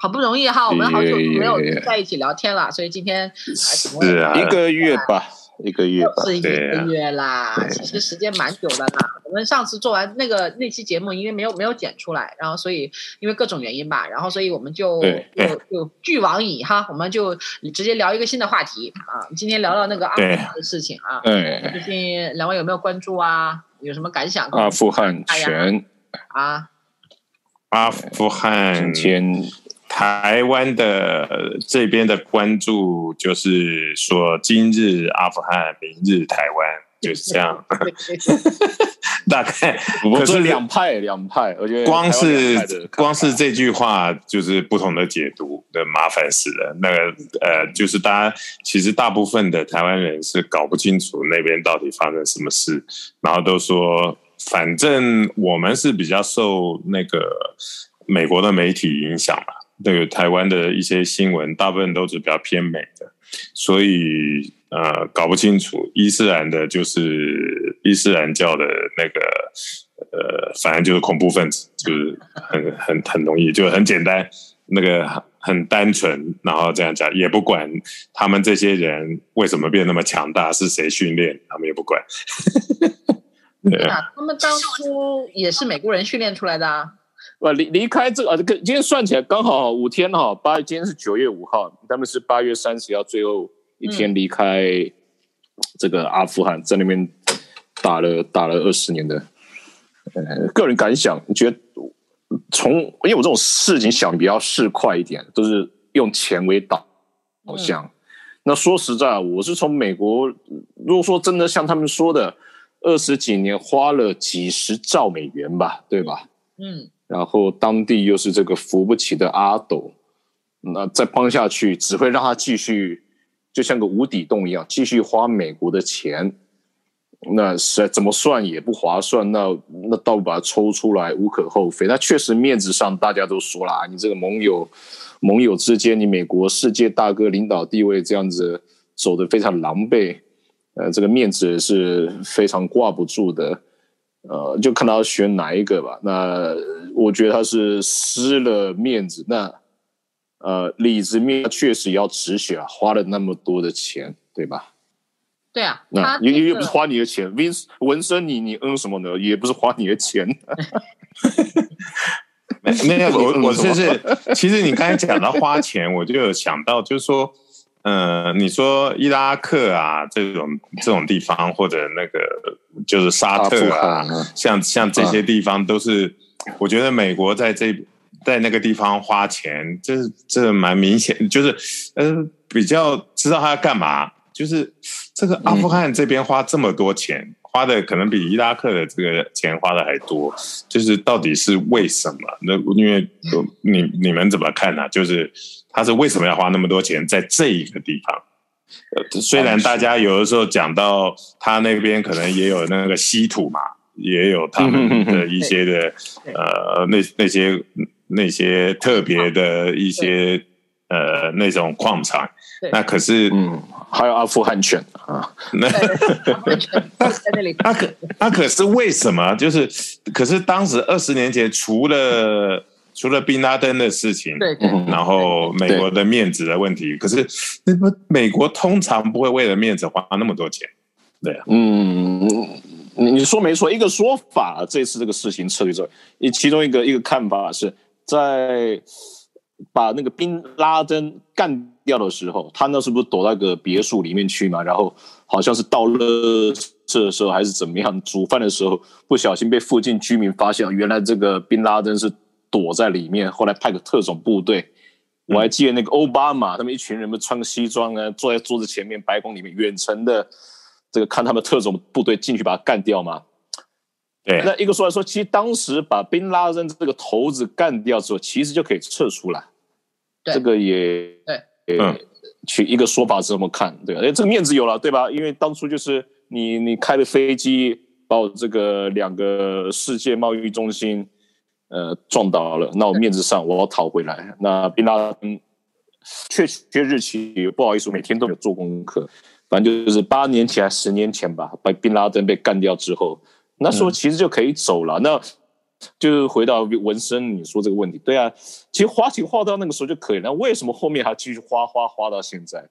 好不容易哈，我们好久没有在一起聊天了，所以今天是啊， 一个月吧。 是一个月啦，其实时间蛮久的啦。我们上次做完那期节目，因为没有剪出来，然后所以因为各种原因吧，然后所以我们就俱往矣哈，我们就直接聊一个新的话题啊。今天聊到那个阿富汗的事情啊，最近两位有没有关注啊？有什么感想？ 阿富汗全啊， 阿富汗今天。 台湾的这边的关注就是说，今日阿富汗，明日台湾，就是这样。大概可是两派，我觉得光是这句话就是不同的解读的，麻烦死了。那个就是其实大部分的台湾人是搞不清楚那边到底发生什么事，然后都说反正我们是比较受那个美国的媒体影响嘛。这个台湾的一些新闻大部分都是比较偏美的，所以搞不清楚伊斯兰的就是伊斯兰教的那个反正就是恐怖分子，就是很容易，就很简单，那个很单纯，然后这样讲也不管他们这些人为什么变那么强大，是谁训练，他们也不管。 对啊，他们当初也是美国人训练出来的啊。 离开这个今天算起来刚好5天哈，今天是9月5号，他们是8月30号最后一天离开这个阿富汗，在那边打了20年的。个人感想，觉得因为我这种事情想比较市侩一点，都是用钱为导向。那说实在，我是从美国，如果说真的像他们说的，20几年花了几十兆美元吧，对吧？然后当地又是这个扶不起的阿斗，那再帮下去只会让他继续就像个无底洞一样，继续花美国的钱，那实在怎么算也不划算，那倒把它抽出来无可厚非。那确实面子上大家都说啦，你这个盟友之间，你美国世界大哥领导地位这样子走得非常狼狈，这个面子是非常挂不住的。就看他要选哪一个吧。那我觉得他是失了面子，那里子面确实要止血啊，花了那么多的钱，对吧？ 对啊， 那又不是花你的钱，纹身你什么呢？也不是花你的钱。 没有，我就是其实你刚才讲到花钱，我就有想到，就是说。你说伊拉克啊这种地方，或者那个就是沙特啊，像这些地方都是，我觉得美国在那个地方花钱，这蛮明显，就是比较知道他要干嘛。就是这个阿富汗这边花这么多钱，花的可能比伊拉克的这个钱花的还多，就是到底是为什么？那因为你们怎么看呢？就是他是为什么要花那么多钱在这一个地方？虽然大家有的时候讲到他那边可能也有那个稀土嘛，也有他们的一些的那些特别的一些那种矿场，那可是还有阿富汗犬啊， 那可是为什么？可是当时20年前，除了宾拉登的事情，然后美国的面子的问题，可是美国通常不会为了面子花那么多钱，对啊， 你说没错，一个说法，这次这个事情撤退之后，其中一个看法是在把那个宾拉登干掉的时候，他那是不是躲到个别墅里面去嘛？然后好像是倒垃圾的时候还是怎么样，煮饭的时候不小心被附近居民发现，原来这个宾拉登是躲在里面，后来派个特种部队。我还记得那个奥巴马他们一群人们穿个西装啊，坐在桌子前面，白宫里面远程的这个看他们特种部队进去把他干掉嘛。 对， 那一个说来说，其实当时把宾拉登这个头子干掉之后，其实就可以撤出来。这个也取一个说法是这么看，对吧？这个面子有了，对吧？因为当初就是你开的飞机把我这个2个世界贸易中心撞倒了，那我面子上我要讨回来。那宾拉登确切日期不好意思，我每天都有做功课，反正就是8年前还10年前吧，宾拉登被干掉之后，那时候其实就可以走了。那就是回到文生你说这个问题，对啊，其实花钱花到那个时候就可以了，为什么后面还继续花到现在？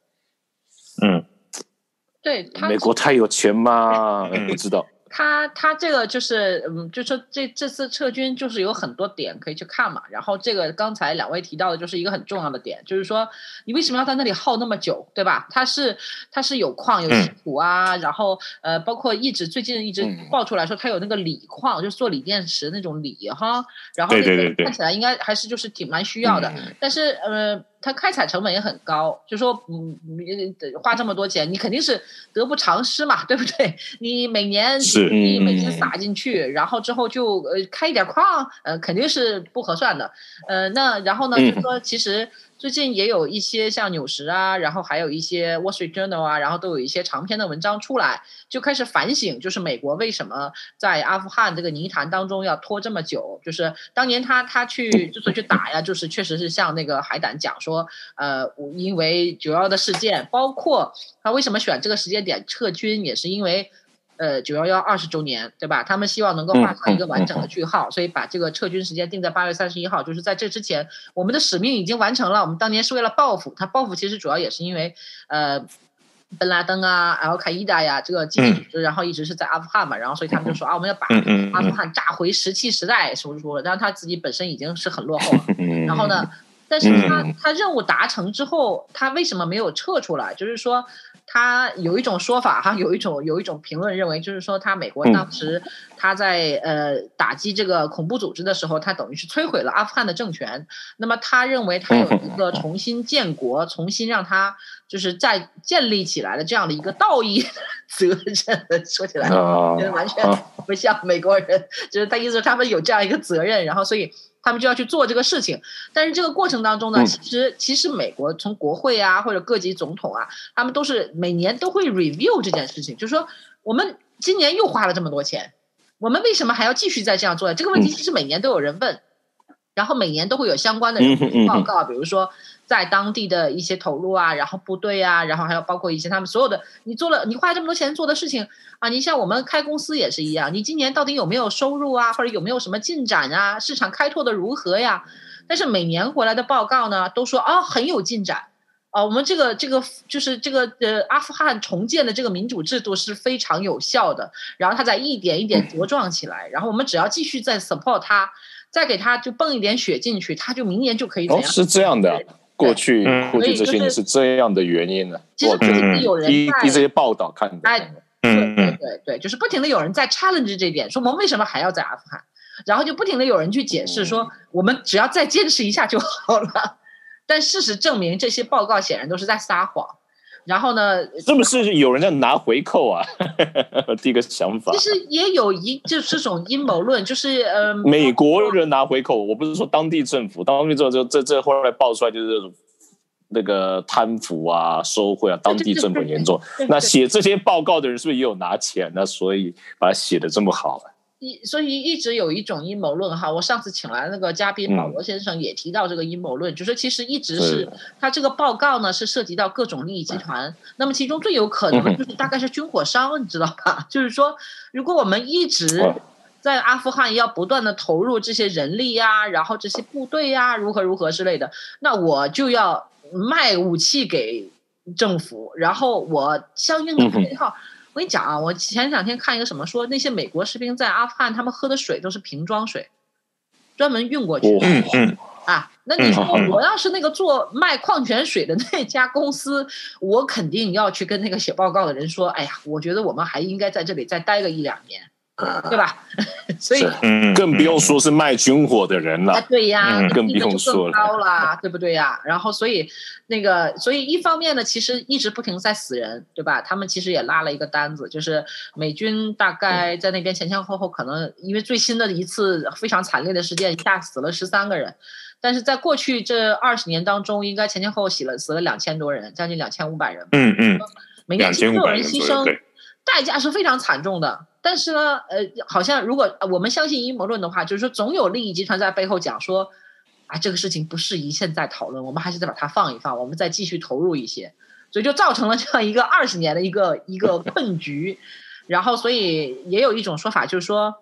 对， 美国太有钱吗？不知道。 他这个就是就说这次撤军就是有很多点可以去看嘛。然后这个刚才两位提到的就是一个很重要的点，就是说你为什么要在那里耗那么久，对吧？它是有矿有稀土啊，然后包括最近一直爆出来说它有那个锂矿，就是做锂电池那种锂哈，然后那个看起来应该还是就是蛮需要的，但是它开采成本也很高，就说花这么多钱，你肯定是得不偿失嘛，对不对？你每年每金撒进去，然后之后就开一点矿，肯定是不合算的。那然后呢，就说其实最近也有一些像纽时啊，然后还有一些 Wall Street Journal 啊，然后都有一些长篇的文章出来，就开始反省，就是美国为什么在阿富汗这个泥潭当中要拖这么久？就是当年他去打呀，就是确实是像那个海胆讲说，因为9·11的事件，包括他为什么选这个时间点撤军，也是因为9·11 20周年，对吧？他们希望能够画上一个完整的句号，所以把这个撤军时间定在8月31号，就是在这之前，我们的使命已经完成了。我们当年是为了报复，他报复其实主要也是因为本拉登啊、al Qaeda 呀，这个基地组织，然后一直是在阿富汗嘛，然后所以他们就说我们要把阿富汗炸回石器时代，说，然后他自己本身已经是很落后了，然后呢，但是他任务达成之后，他为什么没有撤出来？就是说，他有一种说法哈，有一种评论认为，就是说他美国当时他在打击这个恐怖组织的时候，他等于是摧毁了阿富汗的政权。那么他认为他有一个重新建国、重新让他就是再建立起来的这样的一个道义责任。说起来，完全不像美国人，就是他意思是他们有这样一个责任，然后所以他们就要去做这个事情。但是这个过程当中呢，其实美国从国会啊或者各级总统啊，他们都是每年都会 review 这件事情，就是说我们今年又花了这么多钱，我们为什么还要继续再这样做？这个问题其实每年都有人问，然后每年都会有相关的人报告，比如说在当地的一些投入啊，然后部队啊，然后还有包括一些他们所有的你花这么多钱做的事情啊，你像我们开公司也是一样，你今年到底有没有收入啊，或者有没有什么进展啊，市场开拓的如何呀？但是每年回来的报告呢，都说很有进展。我们这个就是这个阿富汗重建的这个民主制度是非常有效的，然后它在一点一点茁壮起来，然后我们只要继续再 support 它，再给它就泵一点血进去，它就明年就可以怎样？ 是这样的，过去这些年是这样的原因呢。 其实不停的有人依这些报道看的， 对，就是不停的有人在 challenge 这点，说我们为什么还要在阿富汗？然后就不停的有人去解释说，我们只要再坚持一下就好了。但事实证明，这些报告显然都是在撒谎。然后呢， 是不是有人在拿回扣啊？第一个想法。 其实也有就是这种阴谋论，就是美国人拿回扣，我不是说当地政府，当地政府这后来爆出来就是那个贪腐啊、收贿啊，当地政府很严重。那写这些报告的人是不是也有拿钱呢？所以把它写得这么好。 所以一直有一种阴谋论哈，我上次请来那个嘉宾保罗先生也提到这个阴谋论，就是其实一直是他这个报告呢是涉及到各种利益集团，那么其中最有可能就是大概是军火商，你知道吧？就是说，如果我们一直在阿富汗要不断的投入这些人力呀，然后这些部队呀，如何之类的，那我就要卖武器给政府，然后我相应的配套。我跟你讲啊，我前2天看一个什么说，那些美国士兵在阿富汗他们喝的水都是瓶装水，专门运过去那你说我要是那个卖矿泉水的那家公司，我肯定要去跟那个写报告的人说，哎呀，我觉得我们还应该在这里再待个1-2年，对吧？所以更不用说是卖军火的人了。 对呀， 更不用说了， 更高啦，对不对呀？然后所以一方面呢，其实一直不停在死人，对吧？他们其实也拉了一个单子，就是美军大概在那边前后可能因为最新的一次非常惨烈的事件，一下死了13个人。但是在过去这20年当中，应该前后死了2000多人，将近2500人。每年都有人牺牲，代价是非常惨重的。但是呢，好像如果我们相信阴谋论的话，就是说总有利益集团在背后讲说，这个事情不适宜现在讨论，我们还是再把它放一放，我们再继续投入一些，所以就造成了这样一个20年的一个困局。然后，所以也有一种说法，就是说，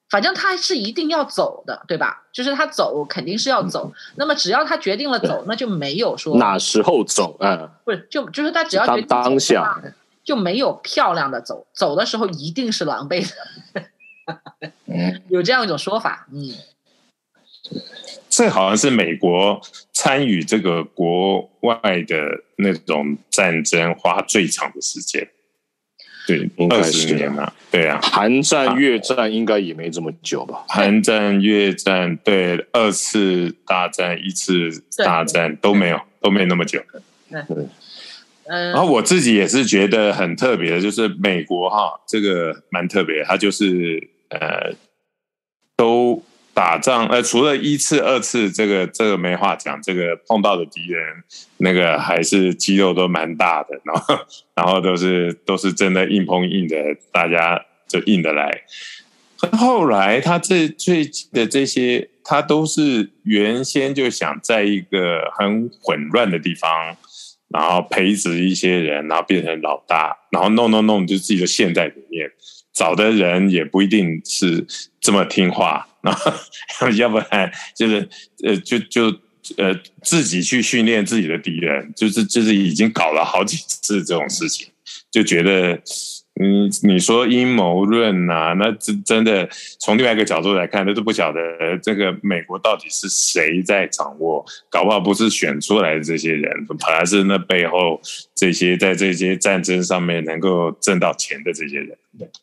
反正他是一定要走的，对吧？就是他走肯定是要走，那么只要他决定了走，那就没有说哪时候走， 不是就是他只要决定当下就没有漂亮的走，走的时候一定是狼狈的，有这样一种说法， 这好像是美国参与这个国外的那种战争花最长的时间。对，20年嘛，对啊， 韩战、越战应该也没这么久吧？ 韩战、越战，对，2次大战、1次大战都没那么久。 对， 然后我自己也是觉得很特别的，就是美国这个蛮特别，它就是都打仗，除了1次、2次，这个没话讲，这个碰到的敌人那个还是肌肉都蛮大的，然后都是真的硬碰硬的，大家就硬得来。后来他最近的这些，他都是原先就想在一个很混乱的地方，然后培植一些人，然后变成老大，然后弄就自己的陷在里面。找的人也不一定是这么听话，然后要不然就是自己去训练自己的敌人，就是已经搞了好几次这种事情，就觉得你说阴谋论啊，那真的从另外一个角度来看，那都不晓得这个美国到底是谁在掌握，搞不好不是选出来的这些人，反而是那背后这些在这些战争上面能够挣到钱的这些人。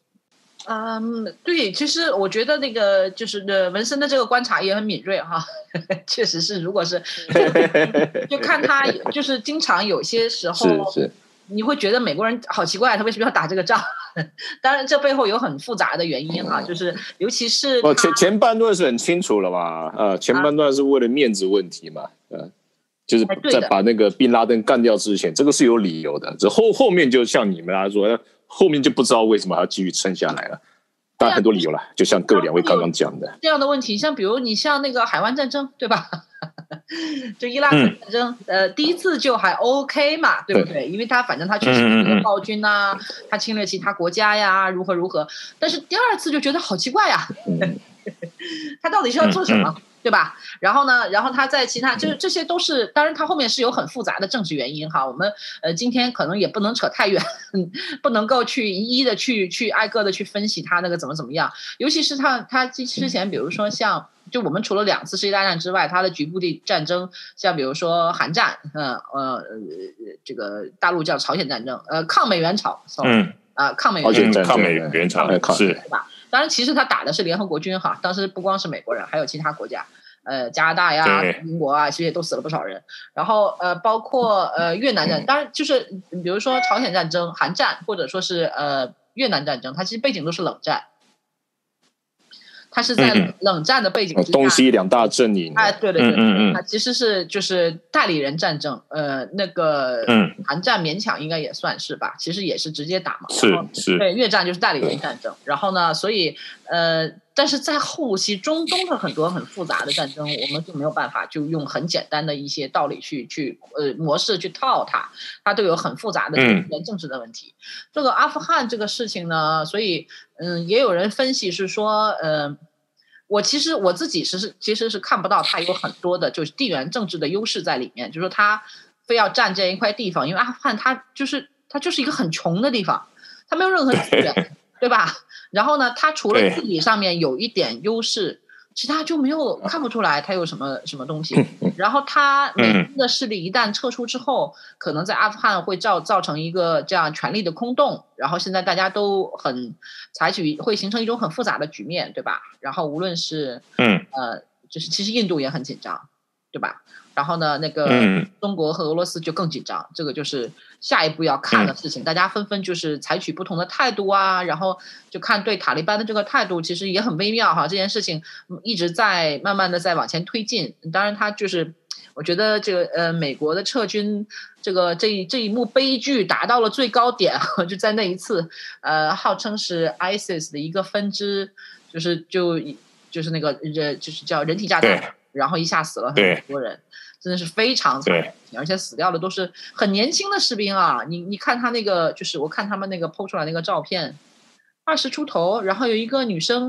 对，其实我觉得那个就是文森的这个观察也很敏锐哈，确实是，如果是就看他就是经常有些时候是你会觉得美国人好奇怪，他为什么要打这个仗？当然这背后有很复杂的原因哈，就是尤其是前半段是很清楚了嘛，前半段是为了面子问题嘛，就是在把那个宾拉登干掉之前，这个是有理由的，这后面就像你们说。后面就不知道为什么还要继续撑下来了，当然很多理由了，就像各位两位刚刚讲的这样的问题，像比如你像那个海湾战争，对吧？就伊拉克战争，第一次就还 OK 嘛，对不对？因为他反正他确实是一个暴君呐，他侵略其他国家呀，如何，但是第二次就觉得好奇怪呀，他到底是要做什么？对吧？然后他在其他就是这些都是，当然他后面是有很复杂的政治原因哈。我们今天可能也不能扯太远，不能够去一一的去挨个的去分析他那个怎么样。尤其是他之前，比如说像就我们除了2次世界大战之外，他的局部的战争，像比如说韩战，这个大陆叫朝鲜战争，抗美援朝，抗美援朝是对吧？当然，其实他打的是联合国军哈，当时不光是美国人，还有其他国家，加拿大呀、英国啊，其实也都死了不少人。然后包括越南战，当然就是比如说朝鲜战争、韩战，或者说是越南战争，它其实背景都是冷战。它是在冷战的背景之下， 东西两大阵营。 对，它其实是就是代理人战争，那个韩战勉强应该也算是吧，其实也是直接打嘛。 是， 对，越战就是代理人战争。然后呢，所以但是在后期中东的很多很复杂的战争，我们就没有办法就用很简单的一些道理去模式去套它都有很复杂的政治的问题。这个阿富汗这个事情呢，所以也有人分析是说，我自己其实是看不到它有很多的就是地缘政治的优势在里面，就是说它非要占这一块地方，因为阿富汗它就是一个很穷的地方，它没有任何资源，对吧？然后呢，它除了地理上面有一点优势，其他就看不出来它有什么东西。然后它美军的势力一旦撤出之后，可能在阿富汗会造成一个这样权力的空洞。然后现在大家都会形成一种很复杂的局面，对吧？然后无论是就是其实印度也很紧张，对吧？然后呢，那个中国和俄罗斯就更紧张，这个就是下一步要看的事情。大家纷纷就是采取不同的态度啊，然后就看对塔利班的这个态度，其实也很微妙哈。这件事情一直在慢慢的在往前推进。当然，它就是我觉得这个美国的撤军这一幕悲剧达到了最高点，就在那一次号称是 ISIS 的一个分支，就是那个就是叫人体炸弹，然后一下死了很多人。真的是非常惨，而且死掉的都是很年轻的士兵啊！你看他那个，就是我看他们那个 PO 出来那个照片，20出头，然后有一个女生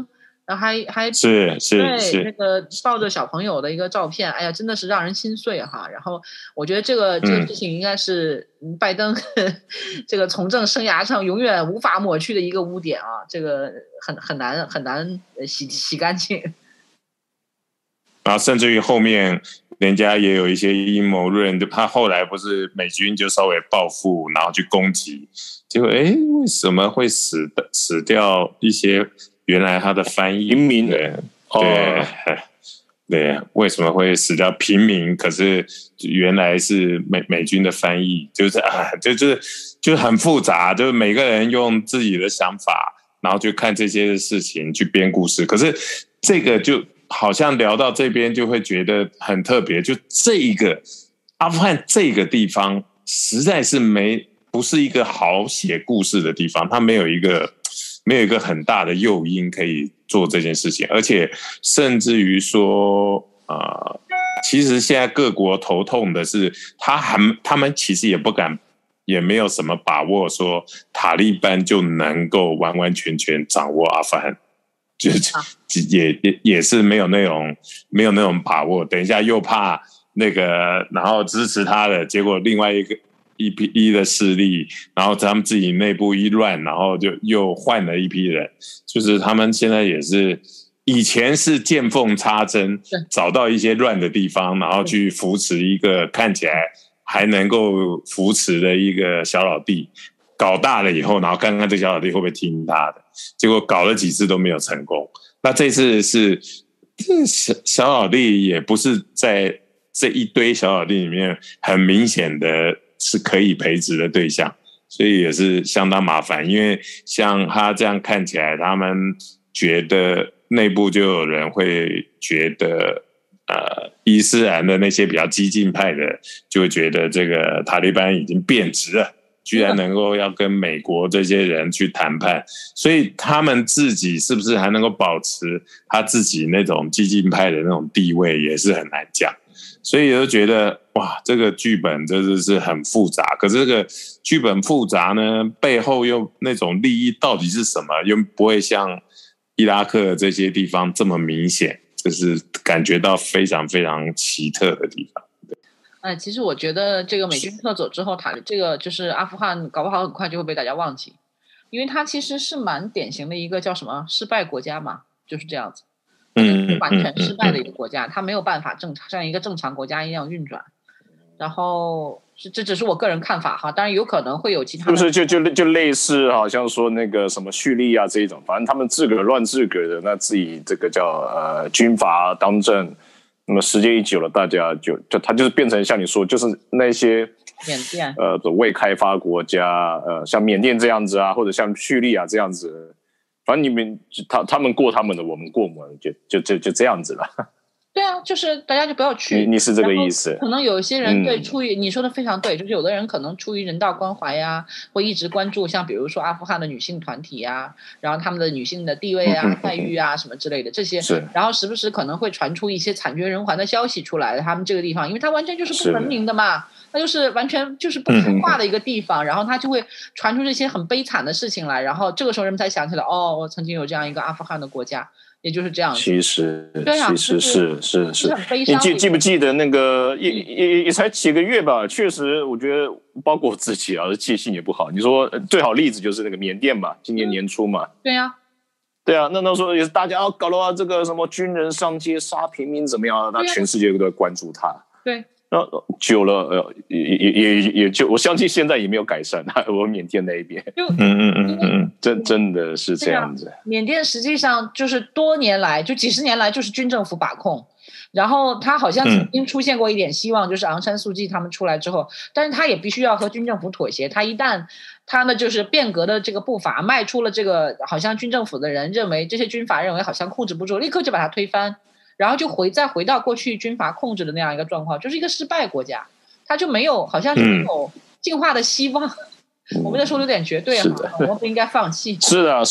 然后还是那个抱着小朋友的一个照片，哎呀，真的是让人心碎哈。然后我觉得这个事情应该是拜登这个从政生涯上永远无法抹去的一个污点啊，这个很难洗干净。 然后甚至于后面人家也有一些阴谋论，就他后来不是美军就稍微报复，然后去攻击，结果为什么会死掉一些原来他的翻译平民？ 对，为什么会死掉平民？可是原来是美军的翻译，就是很复杂，就是每个人用自己的想法，然后去看这些事情去编故事。可是这个就好像聊到这边就会觉得很特别，就这一个阿富汗这个地方实在是不是一个好写故事的地方，它没有一个很大的诱因可以做这件事情，而且甚至于说其实现在各国头痛的是他们其实也不敢，也没有什么把握说塔利班就能够完完全全掌握阿富汗，也是没有那种把握，等一下又怕那个然后支持他的，结果另外一批的势力，然后他们自己内部一乱，然后就又换了一批人，就是他们现在也是以前是见缝插针，找到一些乱的地方，然后去扶持一个看起来还能够扶持的一个小老弟，搞大了以后，然后看看这小老弟会不会听他的，结果搞了几次都没有成功。那这次是小老弟也不是在这一堆小老弟里面很明显的是可以培植的对象，所以也是相当麻烦。因为像他这样看起来，他们觉得内部就有人会觉得伊斯兰的那些比较激进派的就会觉得这个塔利班已经变质了，居然能够要跟美国这些人去谈判，所以他们自己是不是还能够保持他自己那种激进派的那种地位也是很难讲。所以就觉得哇，这个剧本真的是很复杂，可是这个剧本复杂呢，背后又那种利益到底是什么，又不会像伊拉克这些地方这么明显，就是感觉到非常非常奇特的地方。 其实我觉得这个美军撤走之后，这个就是阿富汗搞不好很快就会被大家忘记，因为它其实是蛮典型的一个叫什么失败国家嘛，就是这样子。完全失败的一个国家，它没有办法像一个正常国家一样运转。然后这只是我个人看法哈，当然有可能会有其他的， 是不是就类似好像说那个什么叙利亚这一种，反正他们自个儿乱自个儿的，那自己这个叫军阀当政，那么时间一久了，大家就它就是变成像你说，就是那些缅甸未开发国家，像缅甸这样子啊，或者像叙利亚这样子。反正你们他们过他们的，我们过我们的，就这样子了。 对啊，就是大家就不要去。 你是这个意思？ 可能有一些人出于你说的非常对，就是有的人可能出于人道关怀呀，会一直关注像比如说阿富汗的女性团体呀，然后他们的女性的地位啊、待遇啊什么之类的这些，然后时不时可能会传出一些惨绝人寰的消息出来，他们这个地方，因为它完全就是不文明的嘛。它就是完全就是不文化的一个地方，然后它就会传出这些很悲惨的事情来，然后这个时候人们才想起来，我曾经有这样一个阿富汗的国家，也就是这样子。 其实是很悲伤。 你记不记得那个也才几个月吧？确实，我觉得包括我自己啊，记性也不好。你说最好例子就是那个缅甸嘛，今年年初嘛。 对呀。 对啊，那时候也是大家搞到这个什么军人上街杀平民怎么样，那全世界都在关注他。 对。 久了，也就我相信现在也没有改善。我缅甸那一边，真的是这样子。 缅甸实际上就是多年来，就几十年来就是军政府把控，然后他好像曾经出现过一点希望，就是昂山素季他们出来之后，但是他也必须要和军政府妥协。他一旦他呢就是变革的这个步伐迈出了这个，好像军政府的人认为这些军阀认为好像控制不住，立刻就把它推翻。然后就再回到过去军阀控制的那样一个状况，就是一个失败国家，它就没有好像是没有进化的希望。我们这说的有点绝对哈，我们不应该放弃。 是的，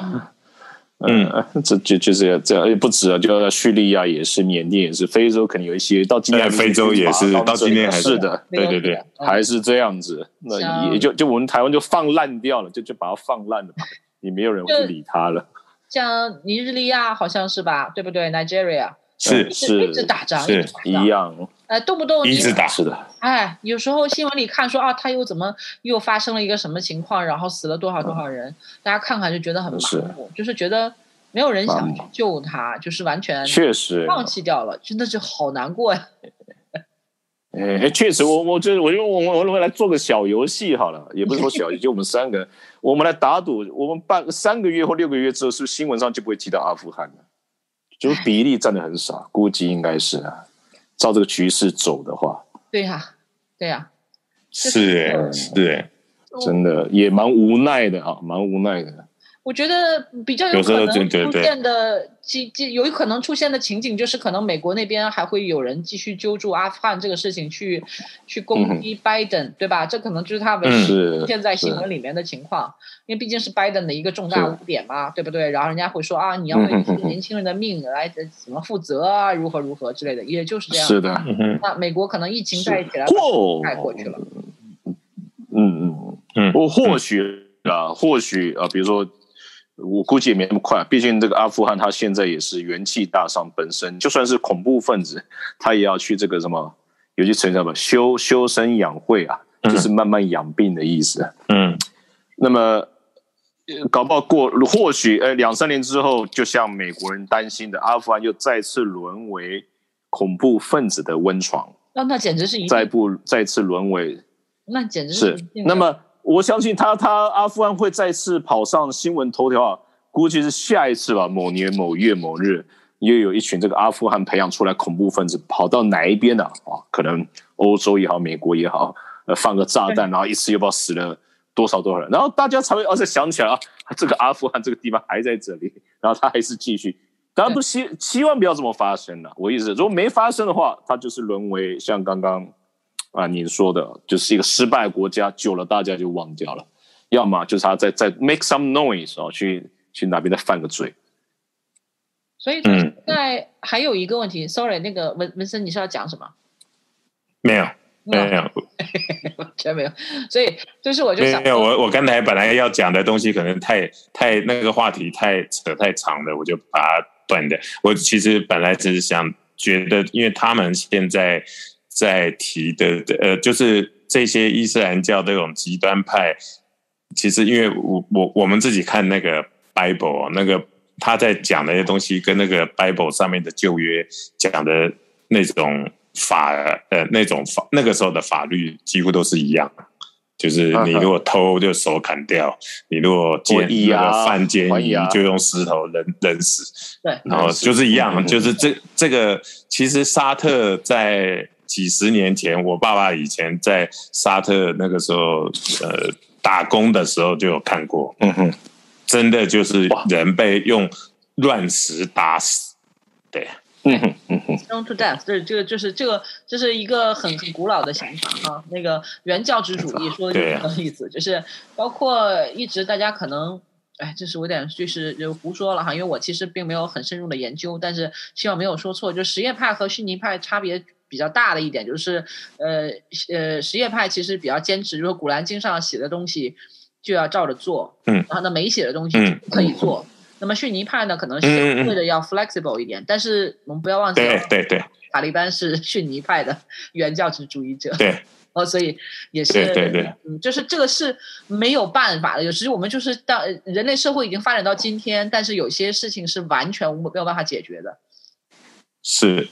这就是这样，也不止啊，就叙利亚也是，缅甸也是，非洲肯定有一些，到今天非洲也是，到今天还是的，对，还是这样子。那也就我们台湾就放烂掉了，就把它放烂了，也没有人会去理它了。 像尼日利亚好像是吧，对不对 ？Nigeria 是一直打仗， 是一样， 动不动一直打， 是的。 哎，有时候新闻里看说啊，他又发生了一个什么情况，然后死了多少人，大家看看就觉得很麻木，就是觉得没有人想去救他，就是完全确实放弃掉了，真的是好难过呀。 确实，我觉得我们来做个小游戏好了，也不是说小游戏，就我们3个，我们来打赌，我们办3个月或6个月之后，是不是新闻上就不会提到阿富汗了？就是比例占的很少，估计应该是啊。照这个趋势走的话， 对呀，对呀， 是， 真的也蛮无奈的啊，蛮无奈的。 我觉得比较有可能出现的，有可能出现的情景就是，可能美国那边还会有人继续揪住阿富汗这个事情去攻击拜登，对吧？这可能就是他们出现在新闻里面的情况，因为毕竟是拜登的一个重大污点嘛，对不对？然后人家会说啊，你要为这些年轻人的命来怎么负责啊，如何之类的，也就是这样。 是的， 那美国可能疫情再起来盖过去了。或许比如说。我估计也没那么快，毕竟这个阿富汗他现在也是元气大伤，本身就算是恐怖分子，他也要去这个什么，有句成语叫什么修身养慧啊，就是慢慢养病的意思。那么搞不好或许2-3年之后，就像美国人担心的，阿富汗又再次沦为恐怖分子的温床。 那简直是再次沦为， 那简直是那么。我相信他阿富汗会再次跑上新闻头条啊，估计是下一次吧，某年某月某日，又有一群这个阿富汗培养出来恐怖分子跑到哪一边啊？可能欧洲也好，美国也好，放个炸弹，然后一次又不知道死了多少人，然后大家才会再想起来啊，这个阿富汗这个地方还在这里，然后他还是继续。当然不希望不要这么发生了。我意思是，如果没发生的话，他就是沦为像刚刚。你说的就是一个失败国家，久了大家就忘掉了，要么就是他在 make some noise 去哪边再犯个罪。 所以现在还有一个问题 ，sorry， 那个文森你是要讲什么？ 没有， 完全没有。所以就是我就想， 我刚才本来要讲的东西可能太那个话题扯太长了，我就把它断掉。我其实本来只是想觉得，因为他们现在提的就是这些伊斯兰教这种极端派，其实因为我们自己看那个 Bible 那个他在讲的那些东西，跟那个 Bible 上面的旧约讲的那种那个时候的法律几乎都是一样，就是你如果偷就手砍掉，你如果犯奸淫就用石头扔死， 对， 然后就是一样，就是这个其实沙特在几十年前，我爸爸以前在沙特那个时候打工的时候就有看过，真的就是人被用乱石打死，对 ，stone to death， 这是一个很古老的想法啊。那个原教旨主义说的就是这个意思，就是包括一直大家可能。这是我有点就胡说了哈，因为我其实并没有很深入的研究，但是希望没有说错。就什叶派和逊尼派差别比较大的一点就是，什叶派其实比较坚持，就是古兰经上写的东西就要照着做，然后呢没写的东西不可以做。那么逊尼派呢，可能相对的要 flexible 一点，但是我们不要忘记， 对， 塔利班是逊尼派的原教旨主义者， 对。 所以也是对， 就是这个是没有办法的。有时我们就是人类社会已经发展到今天，但是有些事情是完全没有办法解决的。 是。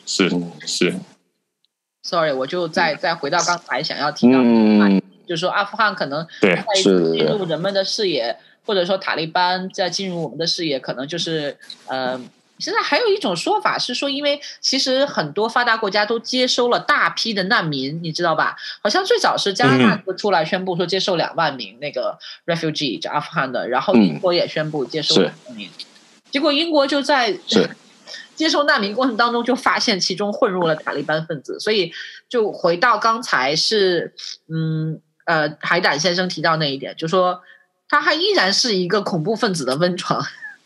Sorry， 我就再回到刚才想要提到的就是说阿富汗可能再进入人们的视野，或者说塔利班再进入我们的视野，可能就是现在还有一种说法是说，因为其实很多发达国家都接收了大批的难民，你知道吧？好像最早是加拿大出来宣布说接受2万名那个 refugee 就阿富汗的，然后英国也宣布接收2万名，结果英国就在接受难民过程当中就发现其中混入了塔利班分子，所以就回到刚才是海胆先生提到那一点，就说他还依然是一个恐怖分子的温床。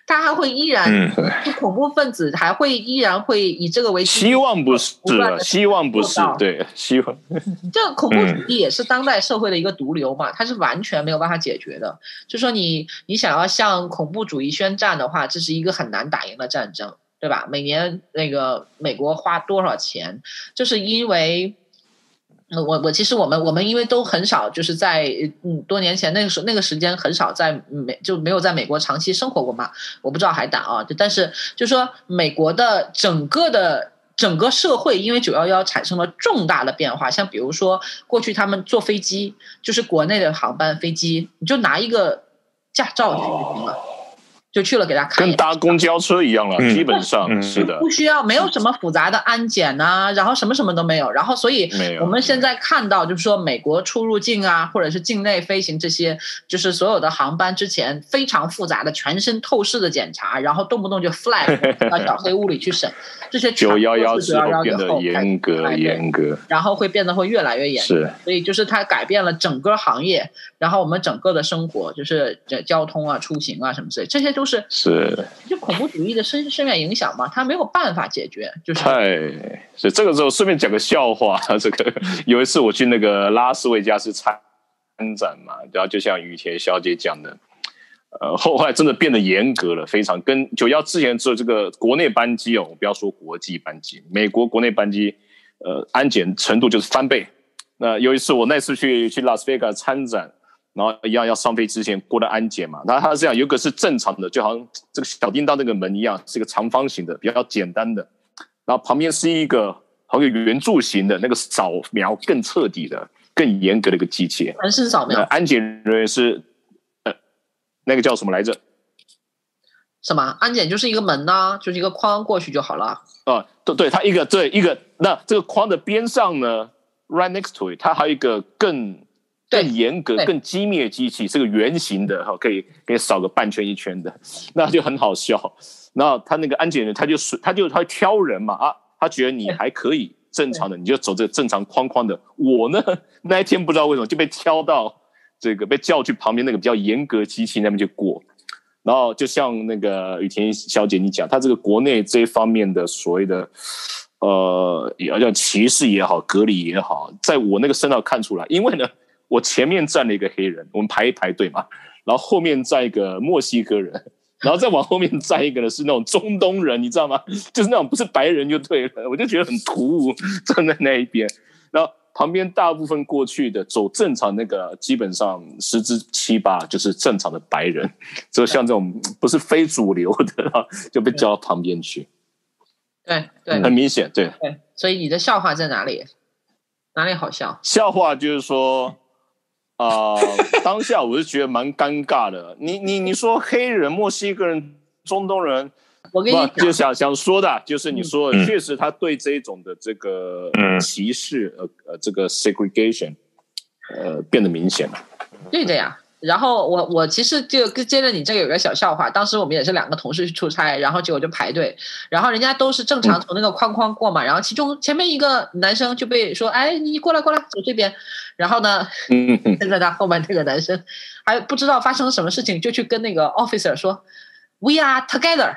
他还会依然，恐怖分子还会依然会以这个为希望不是，希望不是，对，希望。 这个恐怖主义也是当代社会的一个毒瘤嘛，它是完全没有办法解决的。就说你想要向恐怖主义宣战的话，这是一个很难打赢的战争，对吧？每年那个美国花多少钱，就是因为。其实我们因为都很少，就是在多年前那个时间很少就没有在美国长期生活过嘛，我不知道海胆啊，但是就说美国的整个社会因为911产生了重大的变化，像比如说过去他们坐飞机，就是国内的航班飞机，你就拿一个驾照去就行了。就去了给他看， 跟搭公交车一样了，基本上是的， 不需要，没有什么复杂的安检啊，然后什么都没有，然后所以我们现在看到就是说美国出入境啊，或者是境内飞行这些，就是所有的航班之前非常复杂的全身透视的检查，然后动不动就 flag 到小黑屋里去审，这些 911之后变得严格， 然后会变得越来越严格，所以就是它改变了整个行业，然后我们整个的生活就是交通啊、出行啊什么之类，这些都是就恐怖主义的深远影响嘛，它没有办法解决，就是所以这个时候顺便讲个笑话，这个有一次我去那个拉斯维加斯参展嘛，然后就像雨田小姐讲的，后来真的变得严格了，非常跟911之前只有这个国内班机哦，不要说国际班机，美国国内班机安检程度就是翻倍。那有一次我那次去拉斯维加斯参展。然后一样要上飞之前过的安检嘛，然后它是这样，有一个是正常的，就好像这个小叮当那个门一样，是一个长方形的，比较简单的，然后旁边是一个好像圆柱形的，那个扫描更彻底的、更严格的一个机器。 全身扫描。 安检人员是那个叫什么来着？ 什么？安检就是一个门啊，就是一个框过去就好了。 对，它一个，那这个框的边上呢 ，right next to it， 它还有一个更严格、更机密的机器，是个圆形的，可以扫个半圈一圈的，那就很好笑。然后他那个安检人，他会挑人嘛，他觉得你还可以正常的，你就走这个正常框框的。我呢，那一天不知道为什么就被挑到这个被叫去旁边那个比较严格机器那边就过。然后就像那个雨田小姐你讲，他这个国内这一方面的所谓的要叫歧视也好，隔离也好，在我那个身上看出来，因为呢。我前面站了一个黑人，我们排一排队嘛，然后后面站一个墨西哥人，然后再往后面站一个呢是那种中东人，你知道吗？就是那种不是白人就对了，我就觉得很突兀，站在那一边，然后旁边大部分过去的走正常那个，基本上10之7、8就是正常的白人，就像这种不是非主流的，就被叫到旁边去。 对， 很明显，对。 所以你的笑话在哪里？哪里好笑？ 笑话就是说。当下我是觉得蛮尴尬的。你说黑人、墨西哥人、中东人， 我跟你讲， 就想说的，就是你说的确实他对这种的这个歧视，这个 segregation，变得明显了。 对的呀。然后我其实就接着你这个有个小笑话，当时我们也是2个同事去出差，然后结果就排队，然后人家都是正常从那个框过嘛，然后其中前面一个男生就被说，哎，你过来走这边，然后呢，现在他后面那个男生还不知道发生了什么事情，就去跟那个 officer 说 ，We are together。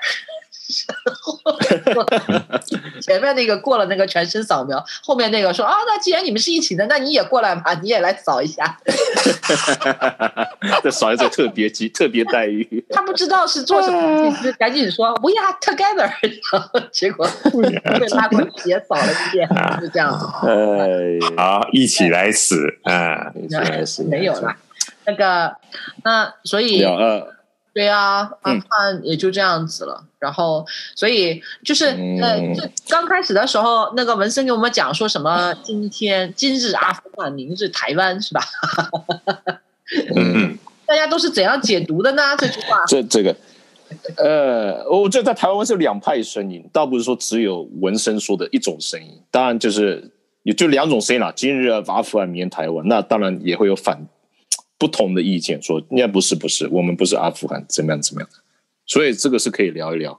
前面那个过了那个全身扫描，后面那个说那既然你们是一起的，那你也过来吧，你也来扫一下。 这扫一下特别待遇。 他不知道是做什么，其实赶紧说 We are together， 然后结果被拉过去也扫了一遍，是这样子。 好，一起来死一起来死。 没有啦，那所以。对啊，也就这样子了。然后，所以就是就刚开始的时候，那个文森给我们讲说什么今日阿富汗，明日台湾，是吧？大家都是怎样解读的呢？这句话， 这个，我觉得在台湾是有2派声音，倒不是说只有文森说的一种声音，当然就是也就2种声音啦。今日阿富汗，明天台湾，那当然也会有不同的意见，说应该不是，我们不是阿富汗，怎么样，所以这个是可以聊一聊。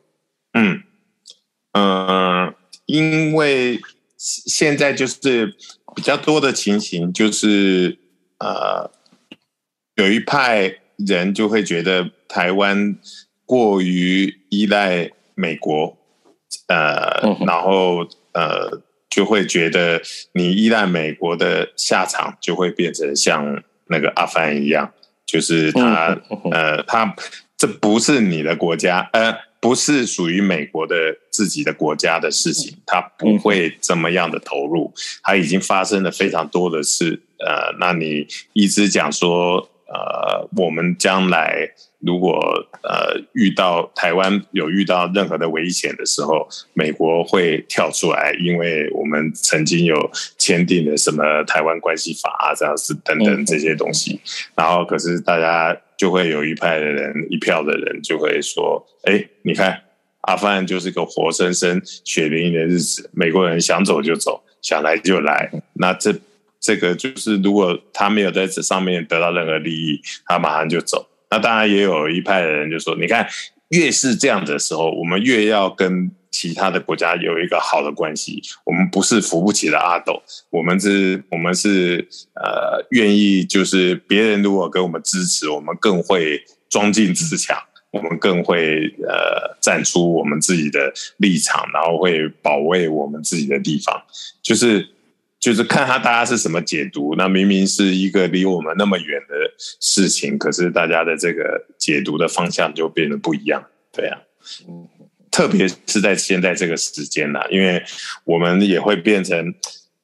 因为现在就是比较多的情形，就是有一派人就会觉得台湾过于依赖美国，然后就会觉得你依赖美国的下场就会变成像那个阿富汗一样，就是他这不是你的国家，不是属于美国的自己的国家的事情，他不会这么样的投入，他已经发生了非常多的事，那你一直讲说，我们将来如果遇到台湾有遇到任何的危险的时候，美国会跳出来，因为我们曾经有签订了什么台湾关系法啊，这样子等等这些东西，然后可是大家就会有一派的人，一票的人就会说，你看阿富汗就是个活生生血淋淋的日子，美国人想走就走，想来就来，那这个就是如果他没有在这上面得到任何利益，他马上就走。那当然也有一派的人就说，你看越是这样的时候，我们越要跟其他的国家有一个好的关系，我们不是扶不起的阿斗，我们是愿意，就是别人如果给我们支持，我们更会装进自强，我们更会站出我们自己的立场，然后会保卫我们自己的地方，就是看大家是什么解读，那明明是一个离我们那么远的事情，可是大家的这个解读的方向就变得不一样，对啊，特别是在现在这个时间啦，因为我们也会变成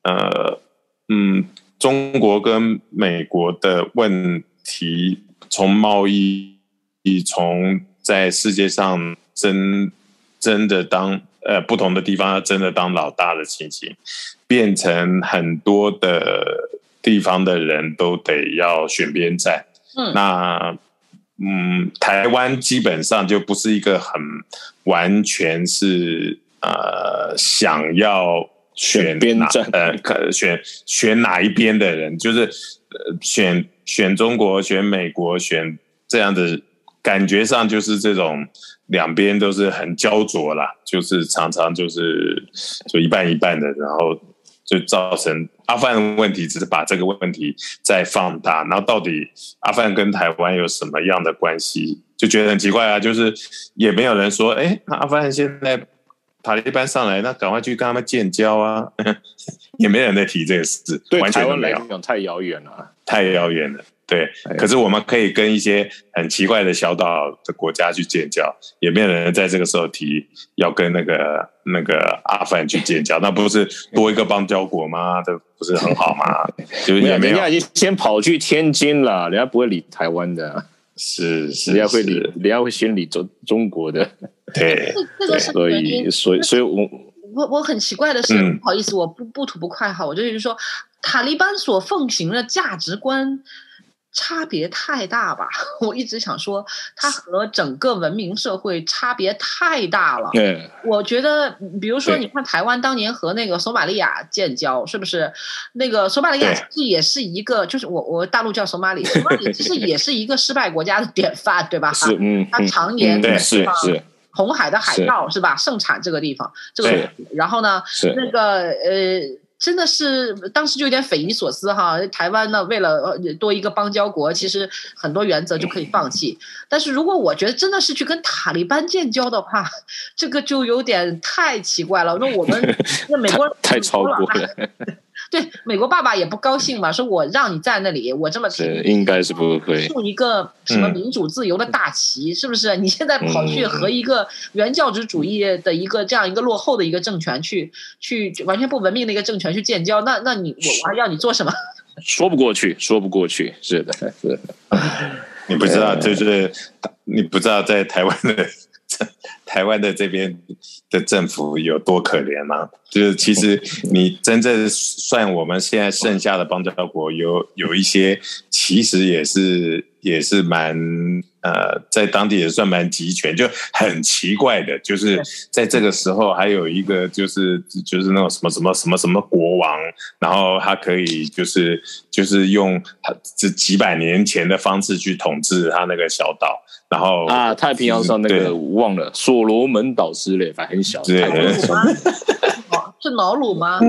中国跟美国的问题，从贸易，从在世界上真的当不同的地方真的当老大的情形，变成很多的地方的人都得要选边站。那台湾基本上就不是一个很完全是想要选边站选哪一边的人，就是选中国、选美国、选这样的，感觉上就是这种两边都是很焦灼啦，就是常常就一半一半的，然后就造成阿富汗的问题，只是把这个问题再放大，然后到底阿富汗跟台湾有什么样的关系，就觉得很奇怪啊，就是也没有人说，那阿富汗现在塔利班上来，那赶快去跟他们建交啊，也没人在提这个事， 对完全都没有， 台湾来讲太遥远了， 太遥远了。对，可是我们可以跟一些很奇怪的小岛的国家去建交，也没有人在这个时候提要跟那个阿富汗去建交，那不是多一个邦交国吗？这不是很好吗？就是也没有， 人家已经先跑去天津了，人家不会理台湾的， 是， 人家会先理中国的， 对， 所以我很奇怪的是，不好意思，我不吐不快哈，我就是说，塔利班所奉行的价值观差别太大吧？我一直想说，它和整个文明社会差别太大了。我觉得，比如说，你看台湾当年和那个索马利亚建交，是不是？那个索马利亚其实也是一个，就是我大陆叫索马里其实也是一个失败国家的典范，对吧？ 是， 它常年是红海的海盗是吧？盛产这个地方，然后呢，那个真的是当时就有点匪夷所思哈。台湾呢，为了多一个邦交国，其实很多原则就可以放弃。但是如果我觉得真的是去跟塔利班建交的话，这个就有点太奇怪了。那我们那美国人太超过了。 对，美国爸爸也不高兴嘛，说我让你在那里，我这么应该是不会竖一个什么民主自由的大旗，是不是？你现在跑去和一个原教旨主义的一个这样一个落后的一个政权去完全不文明的一个政权去建交，那我还要你做什么？ 说不过去，是的，是。 你不知道，就是你不知道在台湾的这边的政府有多可怜吗？就是其实你真正算我们现在剩下的邦交国有一些，其实也是蛮在当地也算蛮集权，就很奇怪的，就是在这个时候还有一个就是那种什么国王，然后他可以就是用这几百年前的方式去统治他那个小岛。然后太平洋上那个忘了所罗门岛之类，反正很小。 对， 是瑙鲁吗？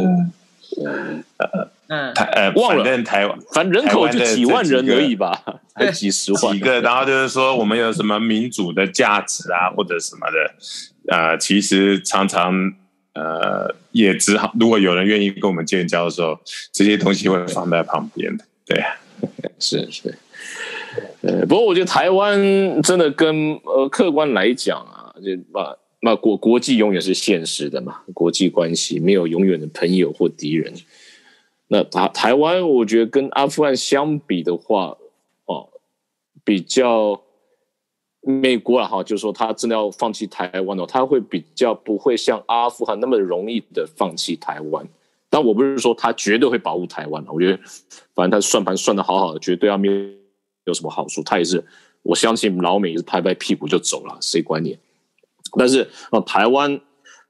忘了。 反正台湾， 反正人口就几万人而已吧。 还几十万几个，然后就是说我们有什么民主的价值啊，或者什么的，其实常常也只好，如果有人愿意跟我们建交的时候，这些东西会放在旁边的，对， 是。不过我觉得台湾真的跟客观来讲啊，那国际永远是现实的嘛，国际关系没有永远的朋友或敌人。那台湾我觉得跟阿富汗相比的话，比较美国哈，就是说他真的要放弃台湾的话，他会比较不会像阿富汗那么容易的放弃台湾。但我不是说他绝对会保护台湾，我觉得反正他算盘算得好好的，绝对要没有什么好处。他也是，我相信老美也是拍拍屁股就走了，谁管你？但是台湾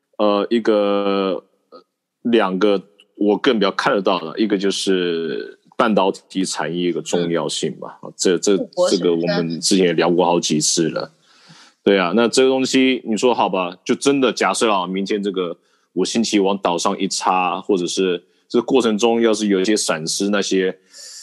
两个我更比较看得到的，一个就是半导体产业一个重要性吧，这个我们之前也聊过好几次了。对啊，那这个东西你说好吧，就真的假设明天这个我星期往岛上一插，或者是这个过程中要是有一些闪失，那些